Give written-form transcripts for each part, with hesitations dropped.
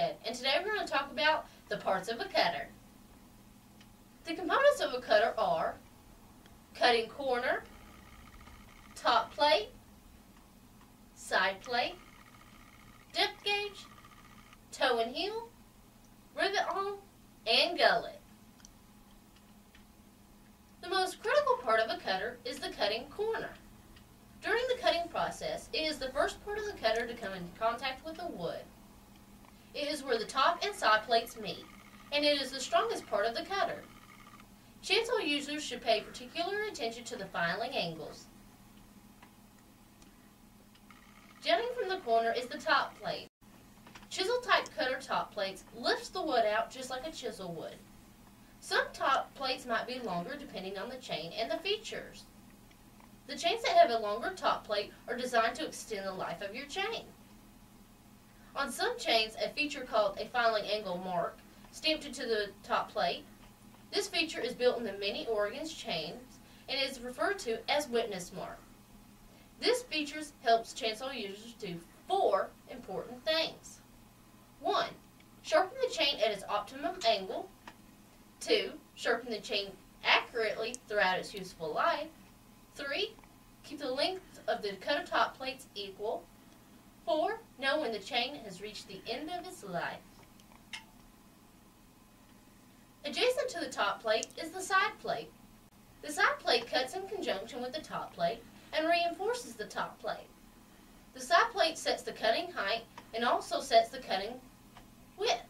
Shed, and today we're going to talk about the parts of a cutter. The components of a cutter are cutting corner, top plate, side plate, depth gauge, toe and heel, rivet hole, and gullet. The most critical part of a cutter is the cutting corner. During the cutting process, it is the first part of the cutter to come into contact with the wood. It is where the top and side plates meet, and it is the strongest part of the cutter. Chainsaw users should pay particular attention to the filing angles. Jutting from the corner is the top plate. Chisel-type cutter top plates lifts the wood out just like a chisel would. Some top plates might be longer depending on the chain and the features. The chains that have a longer top plate are designed to extend the life of your chain. On some chains, a feature called a filing angle mark stamped into the top plate. This feature is built into many Oregon's chains and is referred to as witness mark. This feature helps chainsaw users do 4 important things. 1. Sharpen the chain at its optimum angle. 2. Sharpen the chain accurately throughout its useful life. 3. Keep the length of the cutter top plates equal. 4. Know when the chain has reached the end of its life. Adjacent to the top plate is the side plate. The side plate cuts in conjunction with the top plate and reinforces the top plate. The side plate sets the cutting height and also sets the cutting width.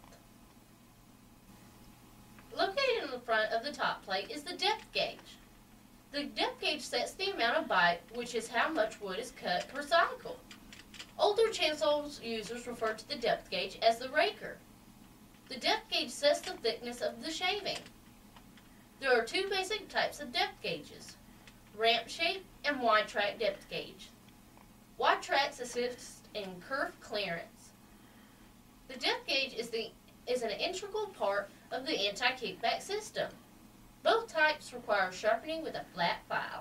Located in the front of the top plate is the depth gauge. The depth gauge sets the amount of bite, which is how much wood is cut per cycle. Older chainsaw users refer to the depth gauge as the raker. The depth gauge sets the thickness of the shaving. There are 2 basic types of depth gauges, ramp shape and wide track depth gauge. Wide tracks assist in kerf clearance. The depth gauge is an integral part of the anti-kickback system. Both types require sharpening with a flat file.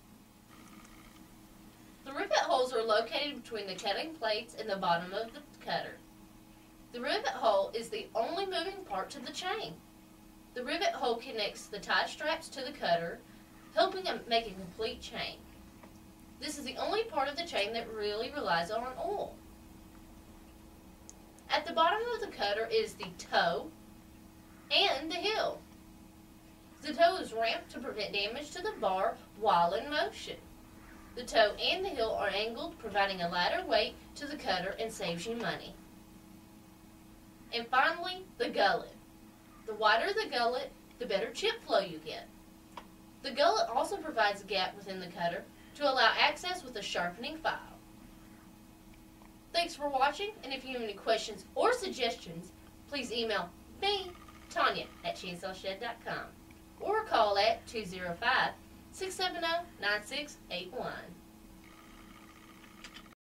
The rivet holes are located between the cutting plates and the bottom of the cutter. The rivet hole is the only moving part to the chain. The rivet hole connects the tie straps to the cutter, helping make a complete chain. This is the only part of the chain that really relies on oil. At the bottom of the cutter is the toe and the heel. The toe is ramped to prevent damage to the bar while in motion. The toe and the heel are angled, providing a lighter weight to the cutter and saves you money. And finally, the gullet. The wider the gullet, the better chip flow you get. The gullet also provides a gap within the cutter to allow access with a sharpening file. Thanks for watching, and if you have any questions or suggestions, please email me, Tanya, at chainsawshed.com. or call at 205-670-9681.